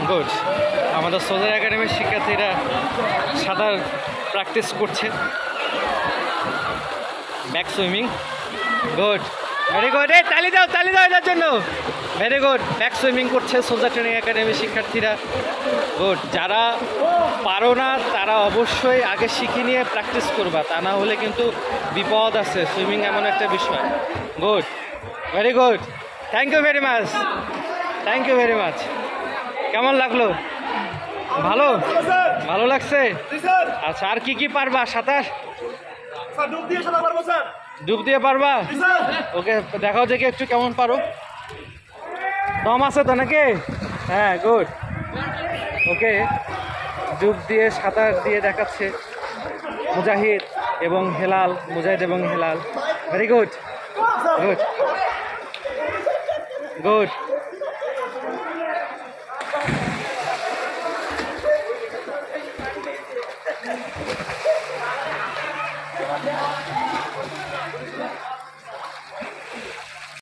Good. আমাদের soldier একাডেমির শিক্ষার্থীরা সাঁতার প্র্যাকটিস করছে, back swimming. Good, very good. এই তালি দাও এটার জন্য। ভেরি গুড, ব্যাক সুইমিং করছে সোলজার ট্রেনিং একাডেমির শিক্ষার্থীরা। গুড। যারা পারো না তারা অবশ্যই আগে শিখে নিয়ে প্র্যাকটিস করবা, তা না হলে কিন্তু বিপদ আছে। সুইমিং এমন একটা বিষয়। Good, very good. Thank you very much, thank you very much. কেমন লাগলো? ভালো, ভালো লাগছে। আচ্ছা, আর কি পারবা সাঁতার? ডুব দিয়ে পারবা? ওকে, দেখাও দেখে একটু কেমন পারো। দম আছে তো নাকি? হ্যাঁ, গুড। ওকে, ডুব দিয়ে সাঁতার দিয়ে দেখাচ্ছে মুজাহিদ এবং Helal. Very good, good, good.